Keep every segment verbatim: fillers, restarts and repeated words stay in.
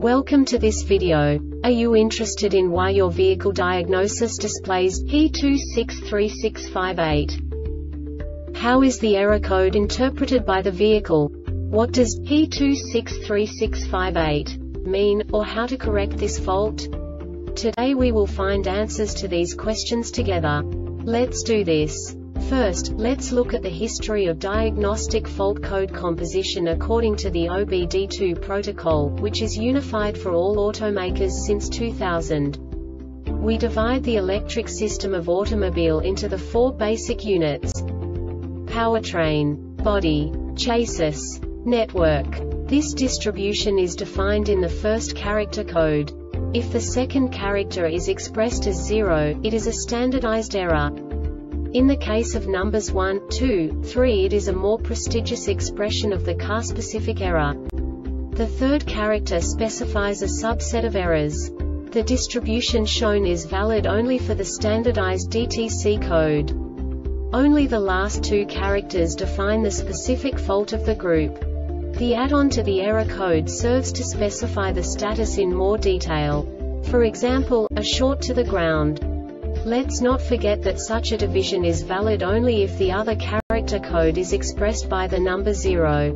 Welcome to this video. Are you interested in why your vehicle diagnosis displays P two six three six five eight? How is the error code interpreted by the vehicle? What does P two six three six five eight mean, or how to correct this fault? Today we will find answers to these questions together. Let's do this. First, let's look at the history of diagnostic fault code composition according to the O B D two protocol, which is unified for all automakers since two thousand. We divide the electric system of automobile into the four basic units: powertrain, body, chassis, network. This distribution is defined in the first character code. If the second character is expressed as zero, it is a standardized error. In the case of numbers one, two, three, it is a more prestigious expression of the car-specific error. The third character specifies a subset of errors. The distribution shown is valid only for the standardized D T C code. Only the last two characters define the specific fault of the group. The add-on to the error code serves to specify the status in more detail. For example, a short to the ground. Let's not forget that such a division is valid only if the other character code is expressed by the number zero.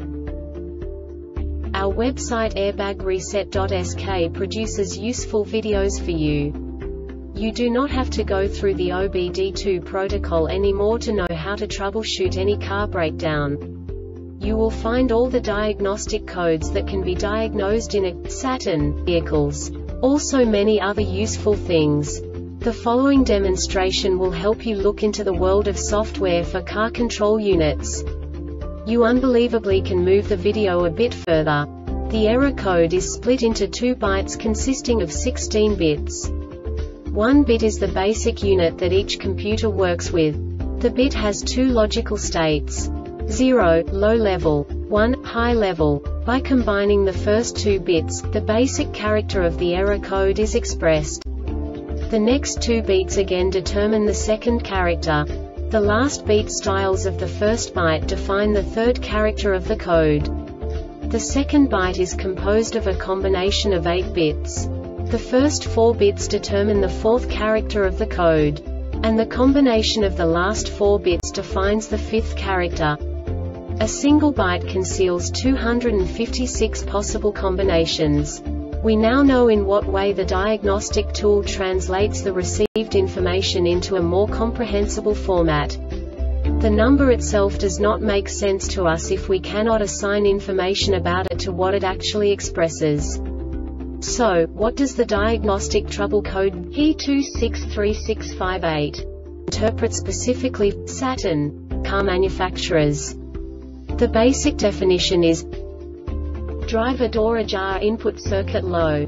Our website airbag reset dot S K produces useful videos for you. You do not have to go through the O B D two protocol anymore to know how to troubleshoot any car breakdown. You will find all the diagnostic codes that can be diagnosed in a Saturn vehicles. Also many other useful things. The following demonstration will help you look into the world of software for car control units. You unbelievably can move the video a bit further. The error code is split into two bytes consisting of sixteen bits. One bit is the basic unit that each computer works with. The bit has two logical states: zero, low level, one, high level. By combining the first two bits, the basic character of the error code is expressed. The next two beats again determine the second character. The last beat styles of the first byte define the third character of the code. The second byte is composed of a combination of eight bits. The first four bits determine the fourth character of the code. And the combination of the last four bits defines the fifth character. A single byte conceals two hundred fifty-six possible combinations. We now know in what way the diagnostic tool translates the received information into a more comprehensible format. The number itself does not make sense to us if we cannot assign information about it to what it actually expresses. So, what does the diagnostic trouble code P two six three six five eight interpret specifically for Saturn car manufacturers? The basic definition is driver door ajar, input circuit low.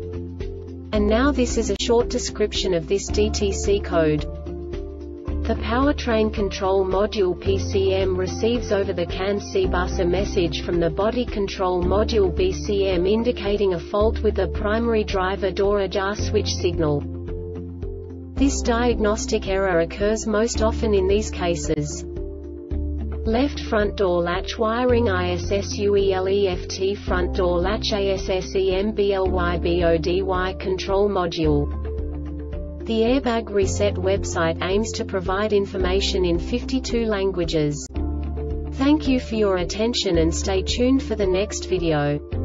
And now this is a short description of this D T C code. The powertrain control module P C M receives over the C A N C bus a message from the body control module B C M indicating a fault with the primary driver door ajar switch signal. This diagnostic error occurs most often in these cases: left front door latch wiring I S S U E L E F T front door latch A S S E M B L Y B O D Y control module. The Airbag Reset website aims to provide information in fifty-two languages. Thank you for your attention and stay tuned for the next video.